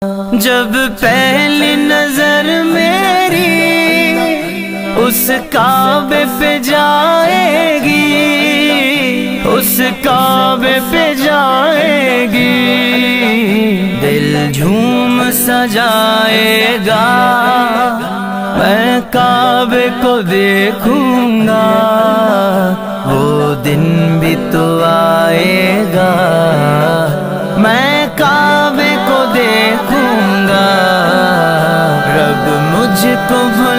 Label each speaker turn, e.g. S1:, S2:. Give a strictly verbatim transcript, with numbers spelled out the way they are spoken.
S1: जब पहली नजर मेरी उस काबे पे जाएगी, उस काबे पे जाएगी, दिल झूम सजाएगा। मैं काबे को देखूंगा, वो दिन भी तो आएगा। मैं काबे को देखूंगा, रब मुझको